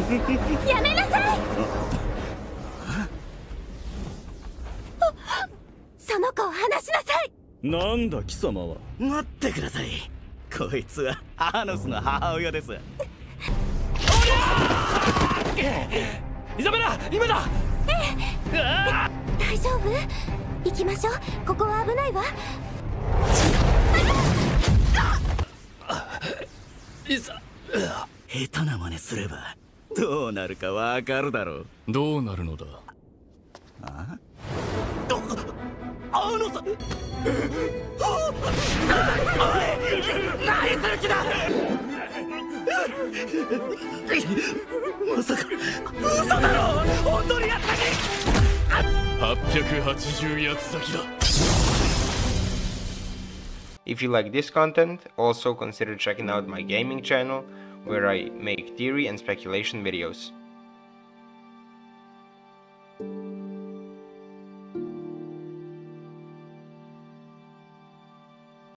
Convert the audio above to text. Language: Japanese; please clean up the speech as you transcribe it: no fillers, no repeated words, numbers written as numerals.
やめなさい。その子を離しなさい。 なんだ貴様は。 待ってください。こいつはアーノスの母親です。 イザベラ、今だ。 大丈夫？行きましょう。ここは危ないわ。 下手な真似すればどうなるかわかるだろう。 どうなるのだ。 アーノス。何する気だ。まさか嘘だろ。本当にやったに。 880八つ先だ。 If you like this content, also consider checking out my gaming channel, where I make theory and speculation videos.